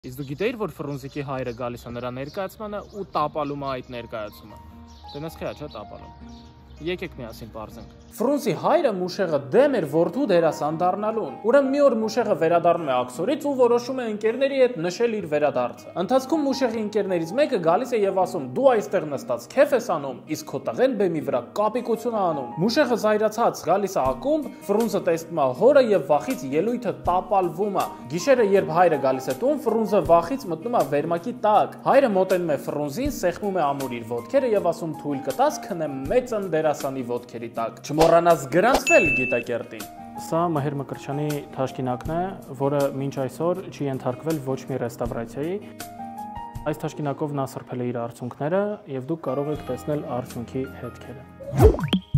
Իսկ դու գիտեիր, որ Ֆրունզիկի հայրը գալիս է նրա ներկայացմանը ու տապալում է այդ ներկայացումը։ Դենես քեյա չէ տապալում։ Եկեք միասին պարզենք։ Ֆրունզի հայրը Մուշեղը դեմ էր որդու դերասան դառնալուն։ Ուրեմն մի օր Մուշեղը վերադառնում է աքսորից ու որոշում է ընկերների հետ նշել իր վերադարձը։ Ընթացքում Մուշեղի ընկերներից մեկը գալիս է եւ ասում. «Դու այստեղ նստած քեֆ ես անում, իսկ քո տղեն բեմի վրա կապիկություն է անում»։ Մուշեղը զայրացած գալիս է ակումբ, Ֆրունզը տեսնում է հորը եւ վախից ելույթը տապալվում է։ Գիշերը երբ հայրը գալիս է տուն, Ֆրունզը վախից մտնում է վերմակի տակ։ Հայրը մոտենում է Ֆրունզին, սեղմում է ամուր իր ոտքերը եւ ասում. «Թույլ կտաս քնեմ մեծն դերասանի ոտքերի տակ»։ Չմոռանաս գրանցվել գիտակերտին։ Սա Մհեր Մկրտչյանի թաշկինակն է, որը մինչ այսօր չի ենթարկվել ոչ մի ռեստավրացիայի։ Այս թաշկինակով նա սրբել է իր արցունքները եւ դուք կարող եք տեսնել արցունքի հետքերը։